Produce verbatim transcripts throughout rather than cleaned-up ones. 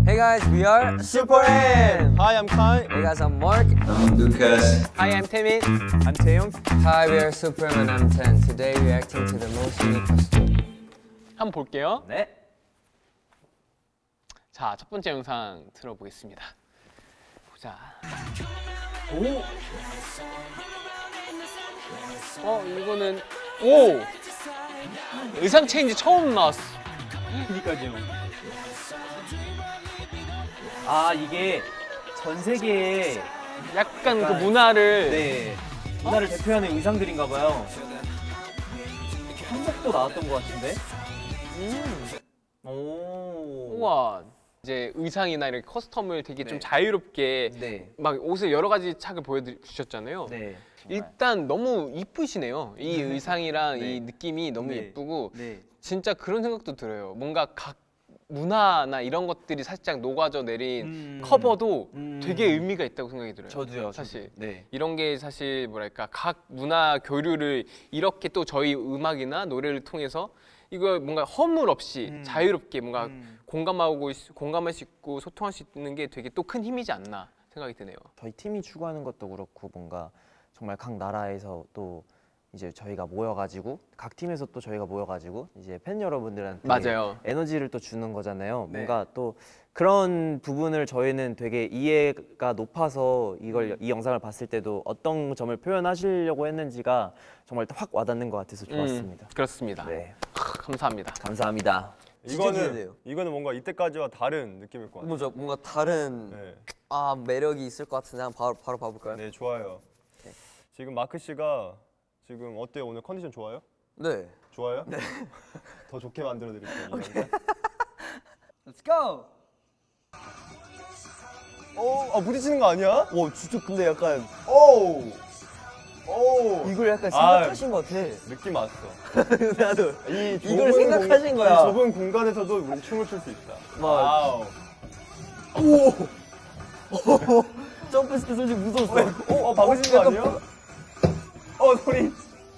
Hey guys, we are Super M. Hi, I'm Kai. Hey guys, I'm Mark. I'm Lucas. Hi, I'm Taemin. I'm Taeyong. Hi, we are Super M and I'm ten. Today we're reacting to the most unique costume. 한번 볼게요. 네. 자, 첫 번째 영상 들어보겠습니다. 보자. 오. 어, 이거는 오. 의상 체인지 처음 나왔어. 그니까요. 아, 이게 전 세계의 약간, 약간 그 문화를 네 문화를 대표하는 의상들인가 봐요. 한복도 나왔던 것 같은데. 음. 오. 우와. 이제 의상이나 이렇게 커스텀을 되게 네. 좀 자유롭게 네. 막 옷을 여러 가지 착을 보여주셨잖아요. 네. 일단 너무 이쁘시네요. 이 의상이랑 네. 이 느낌이 너무 네. 예쁘고 네. 진짜 그런 생각도 들어요. 뭔가 각 문화나 이런 것들이 살짝 녹아져 내린 음. 커버도 음. 되게 의미가 있다고 생각이 들어요. 저도요. 사실. 저도. 네. 이런 게 사실 뭐랄까 각 문화 교류를 이렇게 또 저희 음악이나 노래를 통해서 이걸 뭔가 허물 없이 음. 자유롭게 뭔가 음. 공감하고 있- 공감할 수 있고 소통할 수 있는 게 되게 또 큰 힘이지 않나 생각이 드네요. 저희 팀이 추구하는 것도 그렇고 뭔가 정말 각 나라에서 또 이제 저희가 모여가지고 각 팀에서 또 저희가 모여가지고 이제 팬 여러분들한테 맞아요. 에너지를 또 주는 거잖아요. 네. 뭔가 또 그런 부분을 저희는 되게 이해가 높아서 이걸 이 영상을 봤을 때도 어떤 점을 표현하시려고 했는지가 정말 확 와닿는 것 같아서 좋았습니다. 음, 그렇습니다. 네, 크, 감사합니다. 감사합니다. 이거는 이거는 뭔가 이때까지와 다른 느낌일 것 같아요. 뭐죠? 뭔가 다른 네, 아 매력이 있을 것 같은데 한번 바로 바로 봐볼까요? 네 좋아요. 오케이. 지금 마크 씨가 지금 어때요? 오늘 컨디션 좋아요? 네. 좋아요? 네. 더 좋게 만들어 드릴게요. Let's go. 어, 아 부딪히는 거 아니야? 오 진짜 근데 약간 오, 오. 이걸 약간 아. 생각하신 것 같아. 느낌 왔어. 나도 이 이걸 좁은 생각하신 공, 거야. 이 좁은 공간에서도 우리 춤을 출 수 있다. 막. 와우. 점프했을 때 솔직히 무서웠어. 어, 어 박으신 거 약간 아니에요? 어 소리.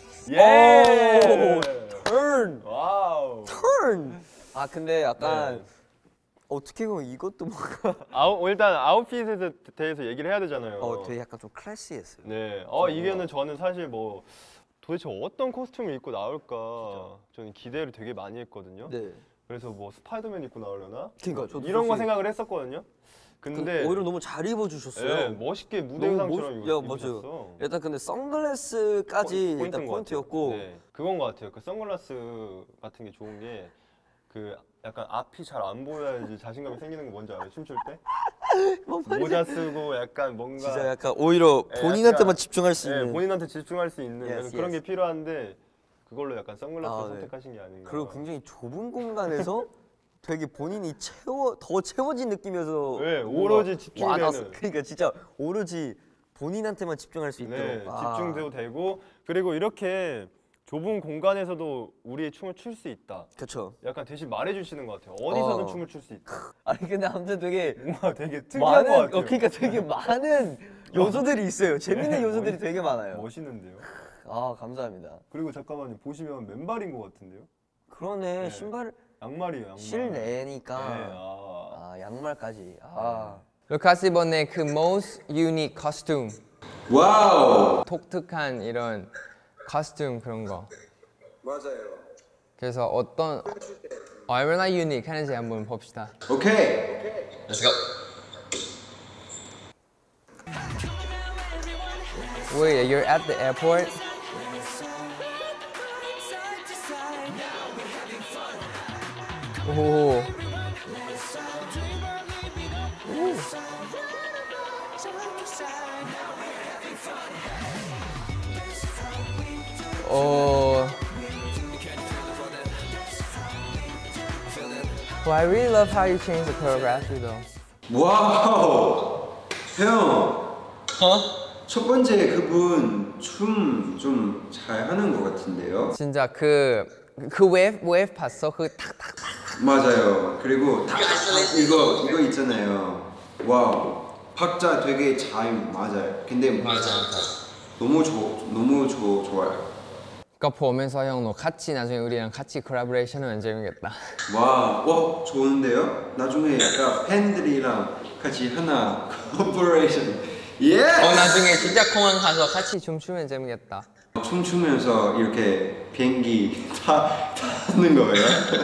예. turn, 와우. turn. 아 근데 약간 네. 어떻게 보면 이것도 뭔가 아우 일단 아웃핏에 대해서 얘기를 해야 되잖아요. 어 되게 약간 좀 클래시했어요. 네. 어 이게는 저는 사실 뭐 도대체 어떤 코스튬을 입고 나올까 저는 기대를 되게 많이 했거든요. 네. 그래서 뭐 스파이더맨 입고 나오려나? 그러니까 저도 이런 거 솔직히- 생각을 했었거든요. 근데 오히려 너무 잘 입어주셨어요. 네, 멋있게 무대 너무 의상처럼 멋- 입- 야, 입으셨어. 맞아요. 일단 근데 선글라스까지 포- 일단 포인트인 것 포인트였고 같아요. 네, 그건 것 같아요. 그 선글라스 같은 게 좋은 게 그 약간 앞이 잘 안 보여야지 자신감이 생기는 거 뭔지 알아요? 춤출 때? 모자 쓰고 약간 뭔가 진짜 약간 오히려 예, 본인한테만 약간- 집중할 수 네, 있는. 본인한테 집중할 수 있는 Yes, 약간 그런 yes. 게 필요한데 그걸로 약간 선글라스 아, 를 네. 선택하신 게 아닌가. 그리고 굉장히 좁은 공간에서 되게 본인이 채워 더 채워진 느낌이어서 네, 뭔가 오로지 집중되는. 와닿았어. 그러니까 진짜 오로지 본인한테만 집중할 수 있도록. 네, 아. 집중도 되고 그리고 이렇게 좁은 공간에서도 우리의 춤을 출 수 있다. 그렇죠. 약간 대신 말해주시는 것 같아요. 어디서든 어. 춤을 출 수 있다. 아니 근데 아무튼 되게 뭔가 되게 특이한 것 많은 같아요. 어, 그러니까 되게 많은 요소들이 있어요. 재밌는 네, 요소들이 멋있- 되게 많아요. 멋있는데요. 아 감사합니다. 그리고 잠깐만요. 보시면 맨발인 것 같은데요. 그러네. 네. 신발 양말이에요. 양말. 실내니까. 네, 아. 아 양말까지. 아. 루카스 이번에 그 most unique costume 와우. 독특한 이런 costume 그런 거 맞아요. 그래서 어떤 얼마나 unique 하는지 한번 봅시다. 오케이. Let's go. Wait, you're at the airport? 오. 오. Well, I really love how you changed the choreography though. 와우! 형! 첫 번째 그분 춤 좀 잘하는 것 같은데요? 진짜 그, 그 웨이브, 웨이브 봤어? 그 탁탁 맞아요. 그리고 다, 다, 이거 이거 있잖아요. 와우! 박자 되게 잘 맞아요. 근데 맞아. 너무 좋 너무 좋 좋아요. 그거 보면서 형 너 같이 나중에 우리랑 같이 콜라보레이션 하면 재밌겠다. 와, 와 좋은데요? 나중에 약간 팬들이랑 같이 하나 콜라보레이션. 예! 어 나중에 진짜 공항 가서 같이 춤추면 재밌겠다. 춤추면서 이렇게 비행기 타, 타는 거예요?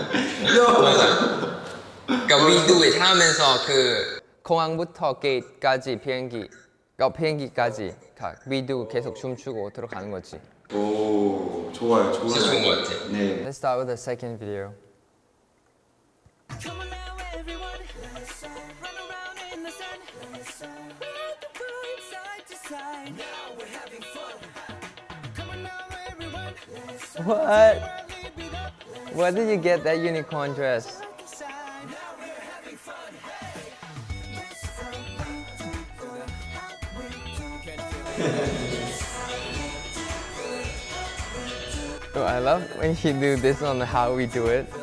그러니까 we do it 하면서 그 공항부터 게이트까지 비행기, 어, 비행기까지 다 we do 계속 춤추고 들어가는 거지. 오, 좋아요, 좋아요. 진짜 좋은 거 같아. 네. Let's start with the second video. Come on now, everyone. Run around in the sun. We like to move side to side. Now we're having fun. Come on now, everyone. What? Where did you get that unicorn dress? Oh, I love when you do this on how we do it.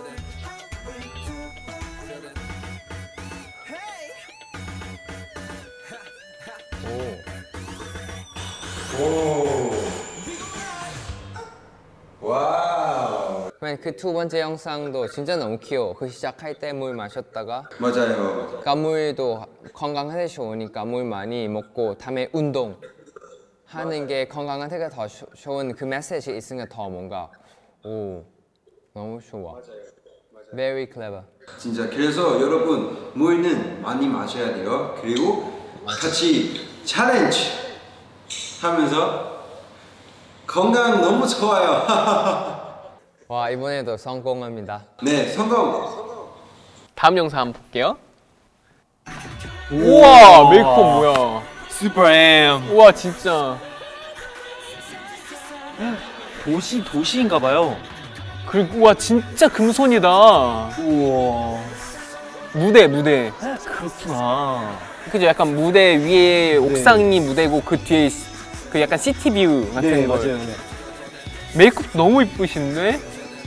와우. 그 두 번째 영상도 진짜 너무 귀여워. 그 시작할 때 물 마셨다가 맞아요. 그러니까 물도 건강한테 좋으니까 물 많이 먹고 다음에 운동 하는 게 건강한테 더 조- 좋은 그 메시지 있으니까 더 뭔가 오 너무 좋아. Very clever. 진짜 그래서 여러분 물은 많이 마셔야 돼요. 그리고 같이 챌린지 하면서 건강 너무 좋아요. 와 이번에도 성공합니다. 네, 성공. 다음 영상 한번 볼게요. 우와 메이크업 뭐야? 슈퍼엠. 우와 진짜. 도시 도시인가봐요. 그리고 우와 진짜 금손이다. 우와. 무대 무대. 그렇구나. 그죠? 약간 무대 위에 옥상이 무대고 그 뒤에 그 약간 시티뷰 같은 네 거. 맞아요. 네. 메이크업 너무 이쁘신데?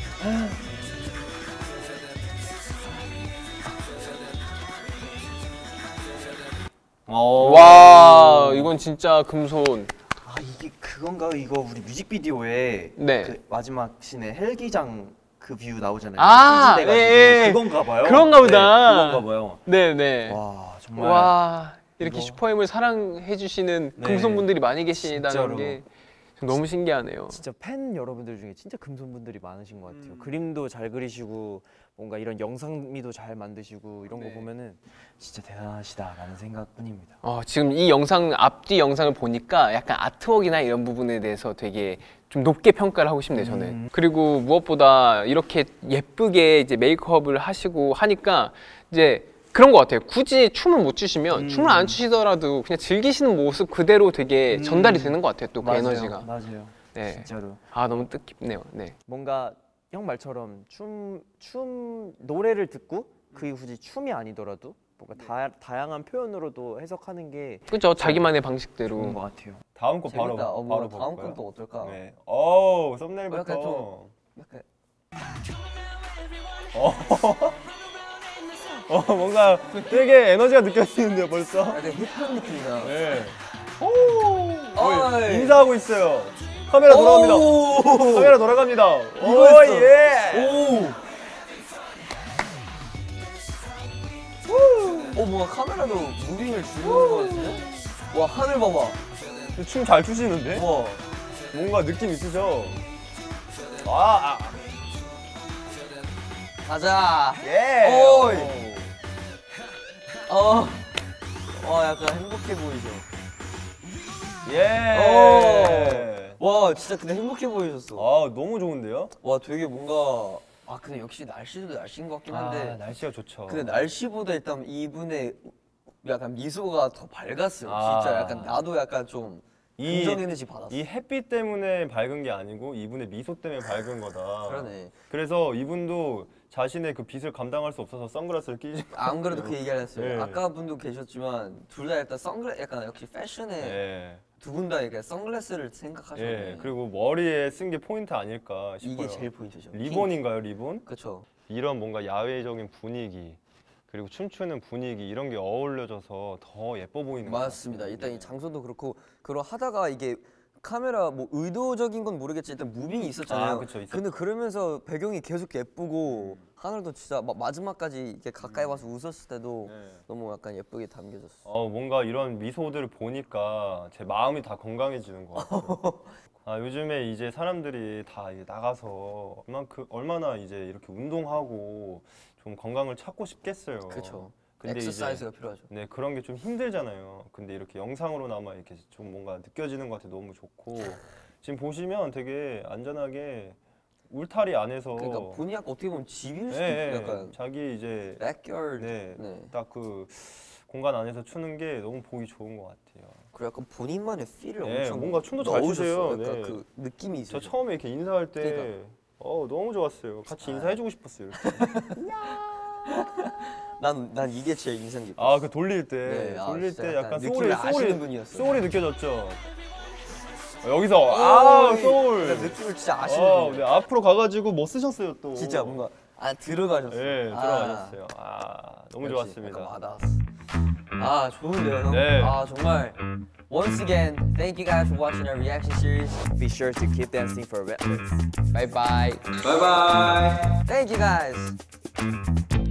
어. 와 이건 진짜 금손. 아 이게 그건가 이거 우리 뮤직비디오에 네. 그 마지막 씬에 헬기장 그 뷰 나오잖아요. 아, 씨지 돼가지고. 예, 예. 그건가 봐요. 그런가 보다. 네, 그건가 봐요. 네네. 와 정말. 와 이렇게 이거- 슈퍼엠을 사랑해 주시는 네. 금손분들이 많이 계시다는 진짜로. 게 너무 신기하네요. 진짜 팬 여러분들 중에 진짜 금손분들이 많으신 것 같아요. 음. 그림도 잘 그리시고 뭔가 이런 영상미도 잘 만드시고 이런 네. 거 보면은 진짜 대단하시다라는 생각뿐입니다. 어, 지금 이 영상 앞뒤 영상을 보니까 약간 아트웍이나 이런 부분에 대해서 되게 좀 높게 평가를 하고 싶네요 저는. 음. 그리고 무엇보다 이렇게 예쁘게 이제 메이크업을 하시고 하니까 이제 그런 것 같아요. 굳이 춤을 못 추시면 음. 춤을 안 추시더라도 그냥 즐기시는 모습 그대로 되게 음. 전달이 되는 것 같아요. 또 그 맞아요. 에너지가. 맞아요. 네. 진짜로. 아 너무 뜻깊네요. 네. 뭔가 형 말처럼 춤, 춤 노래를 듣고 그게 굳이 춤이 아니더라도 뭔가 다, 다양한 표현으로도 해석하는 게 그렇죠. 자기만의 방식대로. 좋은 것 같아요. 다음 거 바로 재밌다. 어, 바로 뭐야, 볼까요? 다음 건 또 어떨까? 네. 오 썸네일부터. 약간 좀- 약간 어 뭔가 되게 에너지가 느껴지는데요 벌써. 약간 힙한 느낌이다. 네. 오. 어이. 인사하고 있어요. 카메라 돌아갑니다. 오! 카메라 돌아갑니다. 이거 오 했어. 예. 오! 어 뭔가 카메라도 무빙을 주는 거 같은데? 와 하늘 봐봐. 춤 잘 추시는데? 와. 뭔가 느낌 있으셔. 아, 아. 가자. 예. 오이. 오. 어. 와 약간 행복해 보이죠. 예. 와 진짜 근데 행복해 보이셨어. 아 너무 좋은데요? 와 되게 뭔가 아 근데 역시 날씨도 날씨인 것 같긴 한데. 아, 날씨가 좋죠. 근데 날씨보다 일단 이분의 약간 미소가 더 밝았어요. 아. 진짜 약간 나도 약간 좀 이- 긍정 에너지 받았어. 이 햇빛 때문에 밝은 게 아니고 이분의 미소 때문에 밝은 거다. 그러네. 그래서 이분도 자신의 그 빛을 감당할 수 없어서 선글라스를 끼지. 안 그래도 그 얘기를 했어요. 네. 아까 분도 계셨지만 둘 다 일단 선글라 약간 역시 패션에 예. 두 분 다 이렇게 선글라스를 생각하셨네. 예. 그리고 머리에 쓴 게 포인트 아닐까 싶어요. 이게 제일 포인트죠. 리본인가요, 리본? 그렇죠. 이런 뭔가 야외적인 분위기 그리고 춤추는 분위기 이런 게 어울려져서 더 예뻐 보이는 것 맞습니다. 일단 이 장소도 그렇고 그러 하다가 이게 카메라 뭐 의도적인 건 모르겠지 일단 무빙이 있었잖아요. 아, 그쵸, 있었죠. 근데 그러면서 배경이 계속 예쁘고 하늘도 진짜 막 마지막까지 이렇게 가까이 와서 웃었을 때도 네. 너무 약간 예쁘게 담겨졌어. 어 뭔가 이런 미소들을 보니까 제 마음이 다 건강해지는 것 같아요. 아 요즘에 이제 사람들이 다 이제 나가서 얼만큼 얼마나 이제 이렇게 운동하고 좀 건강을 찾고 싶겠어요. 그렇죠. 근데 엑서사이즈가 이제 필요하죠. 네 그런 게 좀 힘들잖아요. 근데 이렇게 영상으로나마 이렇게 좀 뭔가 느껴지는 것 같아 너무 좋고 지금 보시면 되게 안전하게 울타리 안에서 그러니까 본인 약간 어떻게 보면 집일 수도 네, 있고 약간 자기 이제 backyard. 네, 네. 딱 그 공간 안에서 추는 게 너무 보기 좋은 것 같아요. 그리고 약간 본인만의 필을 네, 엄청 뭔가 춤도 잘 넣어줬어요. 추세요. 약간 네. 그 느낌이 저 있어요. 처음에 이렇게 인사할 때 그러니까. 어, 너무 좋았어요. 같이 인사해주고 싶었어요. 이렇게. 난, 난 이게 제일 인상 깊었어. 아, 그 돌릴 때, 네, 아, 돌릴 진짜 때 약간 약간 느낌을 소울이, 아시는 소울이, 분이었어요. 소울이 느껴졌죠. 어, 여기서 아, 소울. 느낌을 진짜 아시는 어, 분이에요. 네, 앞으로 가가지고 뭐 쓰셨어요 또. 진짜 뭔가 아 들어가셨어요. 네, 아, 들어가셨어요. 아, 너무 역시 좋았습니다. 약간 와닿았어. 아 좋은데요 형? 네. 아 정말 once again thank you guys for watching our reaction series. Be sure to keep dancing for Redlets. Bye bye. 바이바이. Thank you guys.